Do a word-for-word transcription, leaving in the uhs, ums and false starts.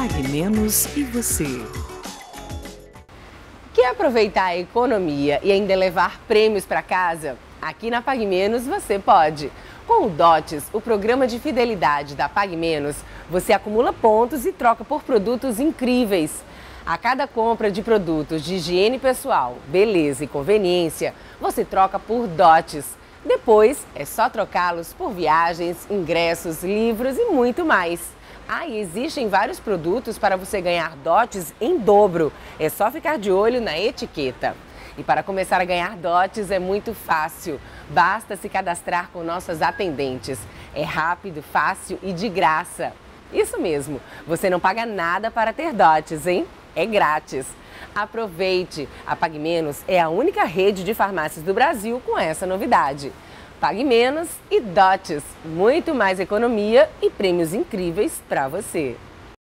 Pague Menos e você. Quer aproveitar a economia e ainda levar prêmios para casa? Aqui na Pague Menos você pode. Com o Dotes, o programa de fidelidade da Pague Menos, você acumula pontos e troca por produtos incríveis. A cada compra de produtos de higiene pessoal, beleza e conveniência, você troca por Dotes. Depois, é só trocá-los por viagens, ingressos, livros e muito mais. Ah, e existem vários produtos para você ganhar dotes em dobro. É só ficar de olho na etiqueta. E para começar a ganhar dotes é muito fácil. Basta se cadastrar com nossas atendentes. É rápido, fácil e de graça. Isso mesmo, você não paga nada para ter dotes, hein? É grátis. Aproveite! A Pague Menos é a única rede de farmácias do Brasil com essa novidade. Pague Menos e Dotes. Muito mais economia e prêmios incríveis para você.